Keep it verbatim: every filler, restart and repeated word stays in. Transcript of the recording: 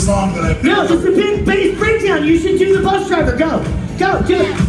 song that I picked. No, it's a big bass breakdown. You should do the bus driver. Go. Go, do it.